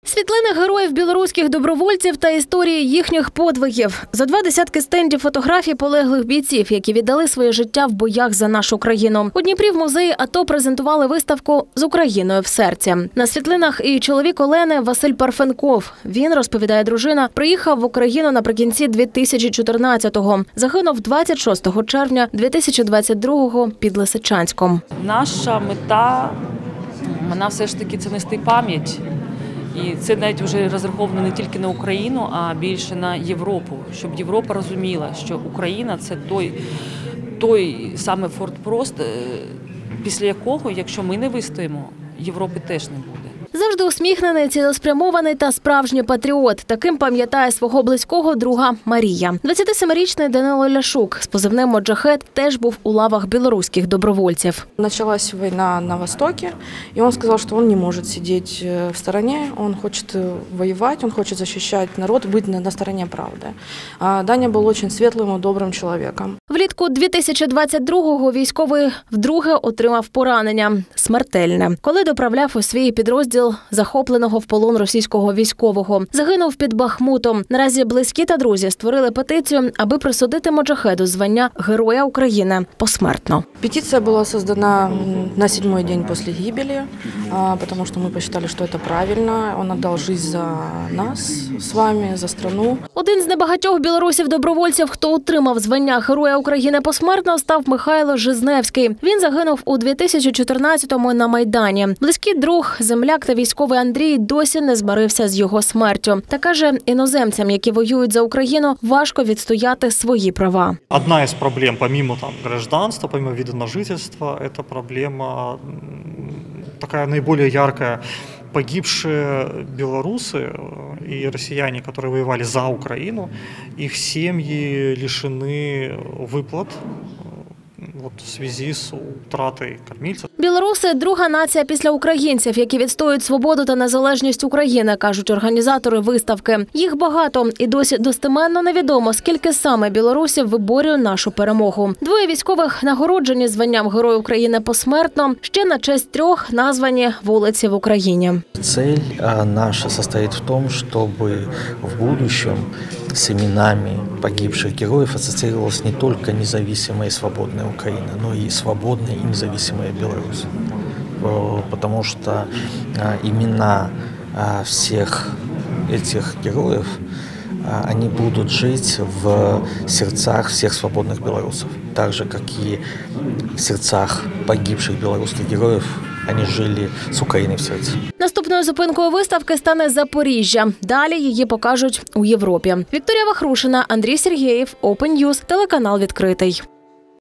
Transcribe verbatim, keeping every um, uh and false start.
Світлини героїв білоруських добровольців та історії їхніх подвигів. За два десятки стендів фотографій полеглих бійців, які віддали своє життя в боях за нашу країну. У Дніпрі в музеї АТО презентували виставку «З Україною в серці». На світлинах і чоловік Олени Василь Парфенков. Він, розповідає дружина, приїхав в Україну наприкінці дві тисячі чотирнадцятого. Загинув двадцять шостого червня дві тисячі двадцять другого під Лисичанськом. Наша мета, вона все ж таки це нести пам'ять. І це навіть вже розраховано не тільки на Україну, а більше на Європу. Щоб Європа розуміла, що Україна – це той, той саме фортпост, після якого, якщо ми не вистоїмо, Європи теж не буде. Завжди усміхнений, цілеспрямований та справжній патріот. Таким пам'ятає свого близького друга Марія. двадцятисемирічний Данило Ляшук з позивним «Моджахед» теж був у лавах білоруських добровольців. Началась война на Востоке, и он сказал, что он не может сидеть в стороне, он хочет воевать, он хочет защищать народ, быть на стороне правды. А Даня был очень светлым и добрым человеком. Влітку дві тисячі двадцять другого військовий вдруге отримав поранення – смертельне, коли доправляв у свій підрозділ захопленого в полон російського військового. Загинув під Бахмутом. Наразі близькі та друзі створили петицію, аби присудити Моджахеду звання Героя України посмертно. Петиция была создана на седьмой день после гибели, потому что мы посчитали, что это правильно. Он отдал жизнь за нас с вами, за страну. Один з небагатьох білорусів-добровольців, хто отримав звання Героя України посмертно, став Михайло Жизневський. Він загинув у дві тисячі чотирнадцятому на Майдані. Близький друг, земляк та військовий Андрій досі не змирився з його смертю. Та каже, іноземцям, які воюють за Україну, важко відстояти свої права. Одна із проблем, помимо там гражданства, помимо вида на жительство, это проблема такая наиболее яркая. Погибшие белорусы и россияне, которые воевали за Украину, их семьи лишены выплат вот, в связи с утратой кормильця. Білоруси – друга нація після українців, які відстоюють свободу та незалежність України, кажуть організатори виставки. Їх багато і досі достеменно невідомо, скільки саме білорусів виборює нашу перемогу. Двоє військових нагороджені званням Герой України посмертно, ще на честь трьох названі вулиці в Україні. Цель наша состоит в том, чтобы в будущем с именами погибших героев ассоциировалась не только независимая и свободная Украина, но и свободная и независимая Беларусь. Потому что имена всех этих героев, они будут жить в сердцах всех свободных белорусов. Так же, как и в сердцах погибших белорусских героев, вони жили з України в серці. Наступною зупинкою виставки стане Запоріжжя. Далі її покажуть у Європі. Вікторія Вахрушина, Андрій Сергєєв, Open News, телеканал «Відкритий».